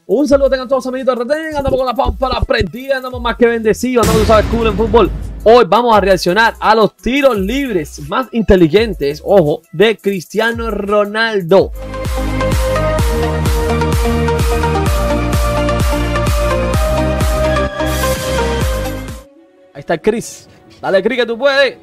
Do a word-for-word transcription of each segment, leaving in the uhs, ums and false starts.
Un saludo tengan todos amiguitos de Retén. Andamos con la pámpara prendida, andamos más que bendecidos, andamos, tú sabes, cool en fútbol. Hoy vamos a reaccionar a los tiros libres más inteligentes, ojo, de Cristiano Ronaldo. Ahí está el Chris. Dale, Chris, que tú puedes.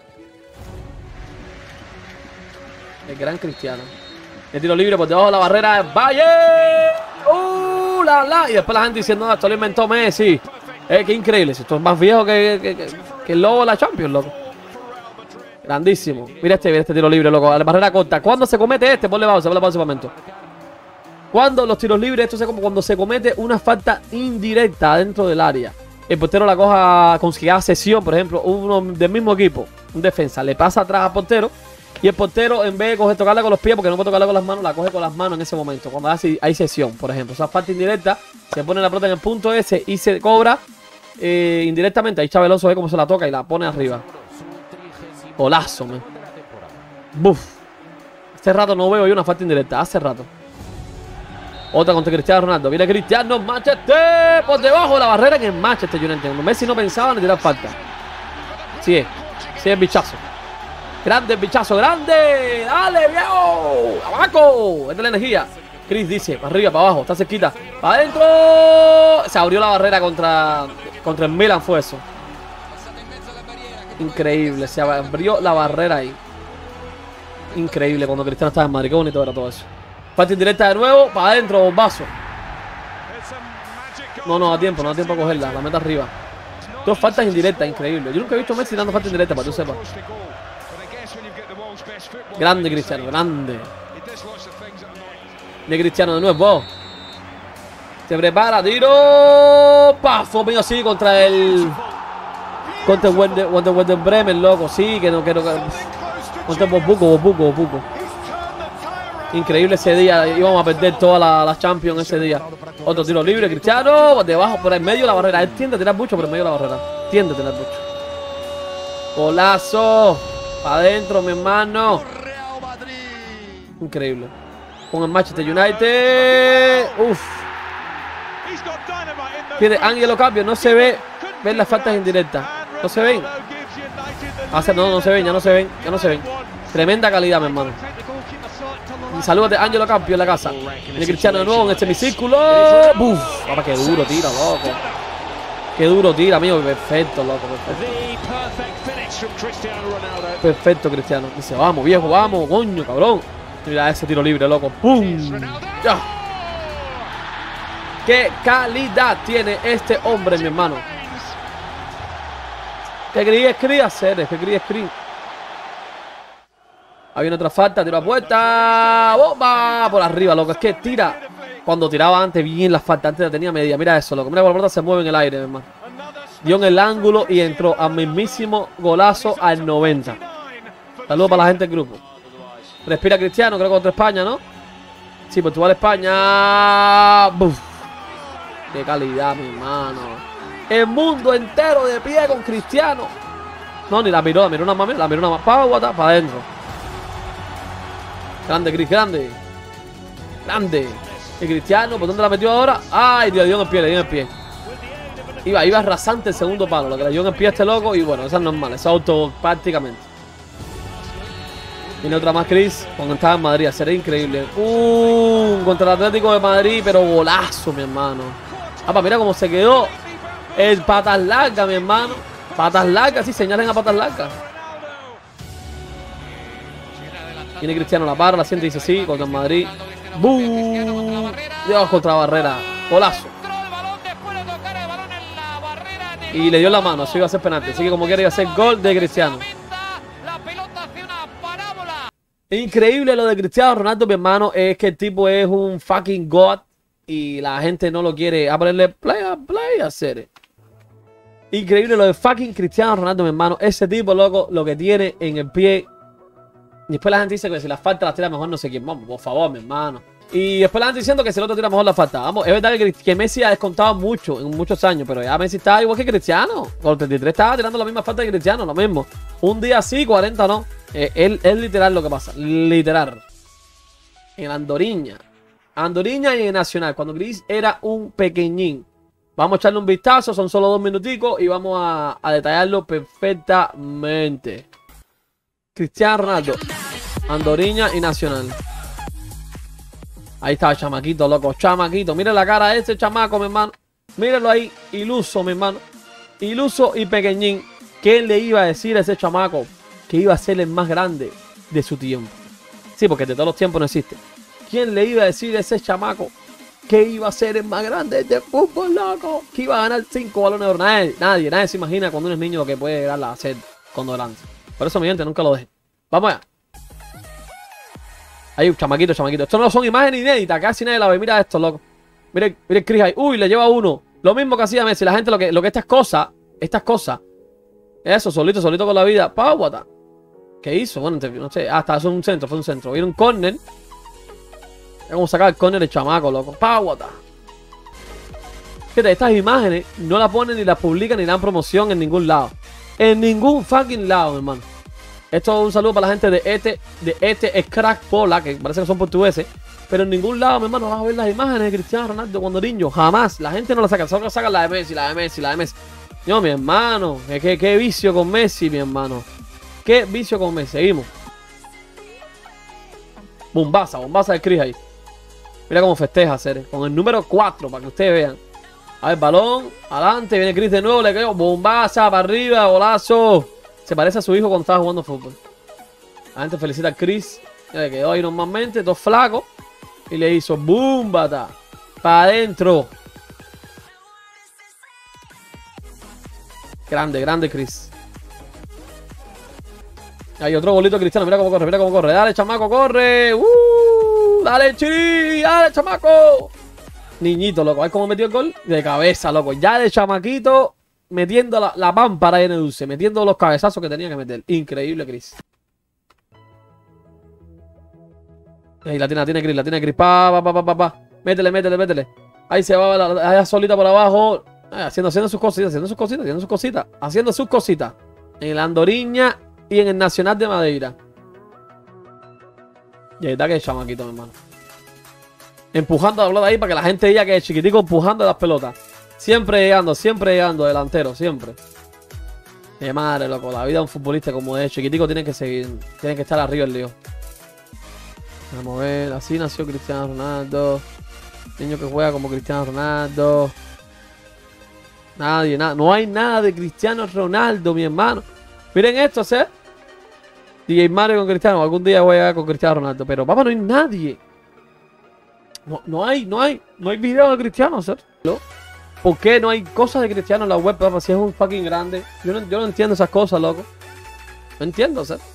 El gran Cristiano. El tiro libre por debajo de la barrera de Valle. ¡Uh! La, la. Y después la gente diciendo, no, esto lo inventó Messi. Eh, qué increíble. Esto es más viejo que, que, que, que el lobo de la Champions, loco. Grandísimo. Mira este, mira este tiro libre, loco. A la barrera corta. ¿Cuándo se comete este? Ponle pausa, ponle pausa un momento. Cuando los tiros libres, esto es como cuando se comete una falta indirecta dentro del área. El portero la coja con que haga sesión, por ejemplo, uno del mismo equipo, un defensa, le pasa atrás al portero. Y el portero, en vez de coger, tocarla con los pies, porque no puede tocarla con las manos, la coge con las manos en ese momento. Cuando hace, hay sesión, por ejemplo. Esa falta indirecta, se pone la pelota en el punto ese y se cobra eh, indirectamente. Ahí Chaveloso ve cómo se la toca y la pone arriba. Golazo, man. Buf. Hace rato no veo yo una falta indirecta, hace rato. Otra contra Cristiano Ronaldo. Viene Cristiano, Manchester, por debajo de la barrera en el Manchester United. Messi no pensaba en tirar falta. Sí es, sí es bichazo. Grande, bichazo, grande. Dale, viejo. Abajo. Esta es la energía. Chris dice, para arriba, para abajo, está cerquita. Para adentro. Se abrió la barrera contra, contra el Milan, fue eso. Increíble, se abrió la barrera ahí. Increíble cuando Cristiano estaba en Madrid. Qué bonito era todo eso. Falta indirecta de nuevo, para adentro, bombazo. No, no da tiempo, no da tiempo a cogerla. La meta arriba. Dos faltas indirectas, increíble. Yo nunca he visto a Messi dando falta indirecta, para que tú sepas. Grande Cristiano, grande. De Cristiano de nuevo. Se prepara, tiro. Paso mío así contra el. Contra el Werder, Werder, Werder Bremen, loco. Sí, que no quiero. Contra el Bobuco, Bobuco, Bobuco. Increíble ese día. Íbamos a perder todas las la Champions ese día. Otro tiro libre, Cristiano. Por debajo, por en medio de la barrera. Él tiende a tirar mucho por en medio de la barrera. Tiende a tirar mucho. Golazo. Para adentro, mi hermano. Increíble. Con el Manchester United. Uf. Tiene ángulo cambio. No se ve. Ven las faltas indirectas. No se ven. Hace, no, no se ven. Ya no se ven. Ya no se ven. Tremenda calidad, mi hermano. Y saludos de Ángelo Campio en la casa. Viene Cristiano de nuevo en este semicírculo. ¡Buf! Papá, qué duro tira, loco. Qué duro tira, amigo. Perfecto, loco. Perfecto. Perfecto, Cristiano. Dice, vamos, viejo, vamos, coño, cabrón. Mira ese tiro libre, loco. ¡Pum! ¡Ya! ¡Qué calidad tiene este hombre, mi hermano! ¿Qué quería quería hacer? ¿Qué quería escribir? Ahí viene otra falta, tiro a puerta. ¡Bomba! Por arriba, loco. Es que tira. Cuando tiraba antes bien la falta, antes la tenía media. Mira eso, loco. Mira cómo la pelota se mueve en el aire, hermano. Dio en el ángulo y entró al mismísimo golazo al noventa. Saludos para la gente del grupo. Respira Cristiano, creo que contra España, ¿no? Sí, Portugal, España. ¡Buf! ¡Qué calidad, mi hermano! El mundo entero de pie con Cristiano. No, ni la miró, la miró una más, la miró una más. Para guata, para adentro. Grande, Cris, grande. Grande. El Cristiano, ¿por dónde la metió ahora? Ay, Dios, le dio en el pie, le dio en el pie. Iba, iba rasante el segundo palo, lo que le dio en el pie a este loco. Y bueno, eso es normal, eso es auto prácticamente. Viene otra más, Cris, cuando estaba en Madrid, sería increíble. Uh, contra el Atlético de Madrid, pero golazo, mi hermano. Ah, mira cómo se quedó. El patas largas, mi hermano. Patas largas, sí, señalen a patas largas. Viene Cristiano, la para, la siente y dice sí, contra el Madrid. ¡Bum! Dios, contra la barrera. Golazo. Y le dio la mano, así iba a ser penalti. Así que como quiera iba a ser gol de Cristiano. Increíble lo de Cristiano Ronaldo, mi hermano. Es que el tipo es un fucking god. Y la gente no lo quiere. A ponerle play a play a hacer. Increíble lo de fucking Cristiano Ronaldo, mi hermano. Ese tipo, loco, lo que tiene en el pie. Y después la gente dice que si la falta la tira mejor no sé quién. Vamos, por favor, mi hermano. Y después la gente diciendo que si el otro tira mejor la falta. Vamos, es verdad que, que Messi ha descontado mucho en muchos años. Pero ya Messi está igual que Cristiano. Con el treinta y tres estaba tirando la misma falta que Cristiano, lo mismo. Un día sí, cuarenta no. Eh, es, es literal lo que pasa. Literal. En Andoriña. Andoriña y en el Nacional, cuando Chris era un pequeñín. Vamos a echarle un vistazo, son solo dos minuticos y vamos a, a detallarlo perfectamente. Cristiano Ronaldo, Andoriña y Nacional. Ahí está el chamaquito, loco, chamaquito. Miren la cara de ese chamaco, mi hermano. Mírenlo ahí, iluso, mi hermano. Iluso y pequeñín. ¿Quién le iba a decir a ese chamaco que iba a ser el más grande de su tiempo? Sí, porque de todos los tiempos no existe. ¿Quién le iba a decir a ese chamaco que iba a ser el más grande de fútbol, loco? Que iba a ganar cinco balones de oro. Nadie, nadie, nadie se imagina cuando uno es niño lo que puede llegar a hacer cuando grande. Por eso, mi gente, nunca lo dejen. Vamos allá. Ahí, un chamaquito, chamaquito. Esto no son imágenes inéditas, casi nadie la ve. Mira esto, loco. Mire, mire el Chris ahí. Uy, le lleva uno. Lo mismo que hacía Messi. La gente, lo que, lo que estas cosas, estas cosas. Eso, solito, solito con la vida. Pauata. ¿Qué hizo? Bueno, no sé. Ah, está, fue un centro, fue un centro. Viene un córner. Es como sacar el córner el chamaco, loco. Pauata. Fíjate, estas imágenes no las ponen ni las publican ni dan promoción en ningún lado. En ningún fucking lado, mi hermano. Esto es un saludo para la gente de este, de este Crack Pola, que parece que son portugueses. Pero en ningún lado, mi hermano, vas a ver las imágenes de Cristiano Ronaldo cuando niño. Jamás. La gente no la saca. Solo sacan la de Messi, la de Messi, la de Messi. No, mi hermano. Qué, qué vicio con Messi, mi hermano. Qué vicio con Messi. Seguimos. Bombaza, bombaza de Chris ahí. Mira cómo festeja, Cere. Con el número cuatro, para que ustedes vean. A ver, balón. Adelante. Viene Chris de nuevo. Le quedó bombaza para arriba. Golazo. Se parece a su hijo cuando estaba jugando fútbol. La gente felicita a Chris. Le quedó ahí normalmente. Dos flacos. Y le hizo boom, bata. Para adentro. Grande, grande Chris. Hay otro golito Cristiano. Mira cómo corre, mira cómo corre. Dale, chamaco, corre. Uh, dale, Chiri. Dale, chamaco. Niñito, loco. ¿Ves cómo metió el gol? De cabeza, loco. Ya de chamaquito. Metiendo la, la pámpara en el dulce. Metiendo los cabezazos que tenía que meter. Increíble, Chris. Ahí la tiene, la tiene Chris, la tiene Chris. Pa, pa, pa, pa, pa, pa. Métele, métele, métele. Ahí se va la, allá solita por abajo. Ay, haciendo, haciendo sus cositas, haciendo sus cositas, haciendo sus cositas. Haciendo sus cositas. En el Andoriña y en el Nacional de Madeira. Y ahí está que es chamaquito, mi hermano. Empujando la pelota ahí para que la gente diga que es chiquitico empujando las pelotas. Siempre llegando, siempre llegando, delantero, siempre. Qué madre, loco. La vida de un futbolista como es chiquitico tiene que seguir. Tiene que estar arriba el lío. Vamos a ver, así nació Cristiano Ronaldo. Niño que juega como Cristiano Ronaldo. Nadie, nada. No hay nada de Cristiano Ronaldo, mi hermano. Miren esto, ¿sí? D J Mario con Cristiano. Algún día voy a llegar con Cristiano Ronaldo. Pero papá, no hay nadie. No, no hay, no hay. No hay video de Cristiano, ¿sí? ¿Por qué no hay cosas de Cristiano en la web, papá? Si es un fucking grande. Yo no, yo no entiendo esas cosas, loco. No entiendo, ¿sí?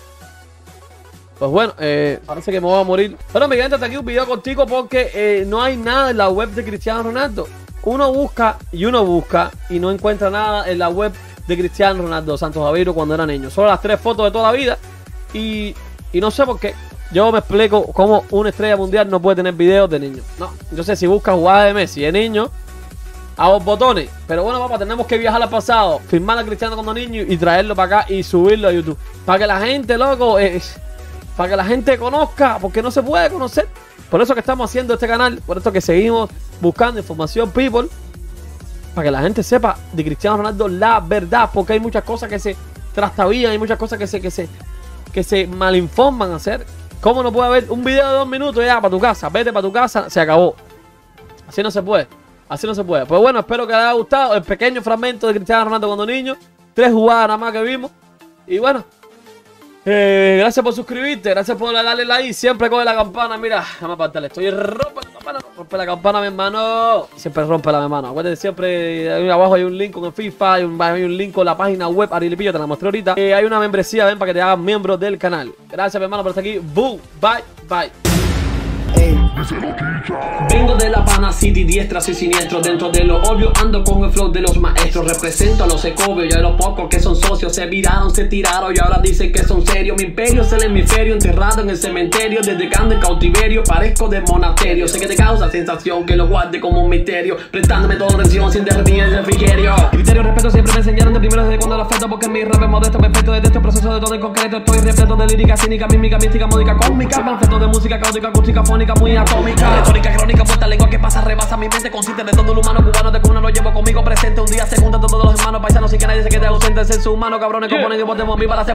Pues bueno, eh, parece que me voy a morir. Pero mi gente, hasta aquí un video contigo porque eh, no hay nada en la web de Cristiano Ronaldo. Uno busca y uno busca y no encuentra nada en la web de Cristiano Ronaldo Santos Aveiro cuando era niño. Solo las tres fotos de toda la vida. Y, y no sé por qué. Yo me explico cómo una estrella mundial no puede tener videos de niño. No, yo sé si busca jugadas de Messi de niño a los botones. Pero bueno, papá, tenemos que viajar al pasado, firmar a Cristiano cuando niño y traerlo para acá y subirlo a YouTube. Para que la gente, loco... Eh, para que la gente conozca, porque no se puede conocer. Por eso que estamos haciendo este canal, por eso que seguimos buscando información, people, para que la gente sepa de Cristiano Ronaldo la verdad, porque hay muchas cosas que se trastabillan, hay muchas cosas que se, que se, que se malinforman a hacer. ¿Cómo no puede haber un video de dos minutos ya para tu casa? Vete para tu casa, se acabó. Así no se puede, así no se puede. Pues bueno, espero que les haya gustado el pequeño fragmento de Cristiano Ronaldo cuando niño. Tres jugadas nada más que vimos. Y bueno, Eh, gracias por suscribirte, gracias por darle like. Siempre coge la campana, mira, déjame apartarle. Estoy rompe la campana, rompe la campana, mi hermano. Siempre rompe la mi hermano. Acuérdense, siempre ahí abajo hay un link con el FIFA, hay un, hay un link con la página web Arilipillo, te la mostré ahorita. Eh, hay una membresía, ven, para que te hagas miembro del canal. Gracias, mi hermano, por estar aquí. Boom, bye, bye. Vengo de La Habana City, diestras y siniestros. Dentro de lo obvio ando con el flow de los maestros. Represento a los ecobios y a los pocos que son socios. Se viraron, se tiraron y ahora dicen que son serios. Mi imperio es el hemisferio enterrado en el cementerio. Desde que ando en cautiverio parezco de monasterio. Sé que te causa sensación que lo guarde como un misterio, prestándome toda atención sin derretir el refrigerio. Criterio, respeto, siempre me enseñaron de primero desde cuando lo afecto. Porque mi rap es modesto, perfecto desde este proceso de todo en concreto. Estoy repleto de lírica, cínica, mímica, mística, módica, cósmica. Panfleto de música caótica, acústica, fónica. muy atómica. Retórica crónica, vuelta lengua que pasa, rebasa mi mente. Consiste de todo el humano cubano, de cuna lo llevo conmigo presente. Un día se juntan todos los hermanos paisanos sin que nadie se quede ausente. El ser humano, cabrones, componen y votemos mi para hacer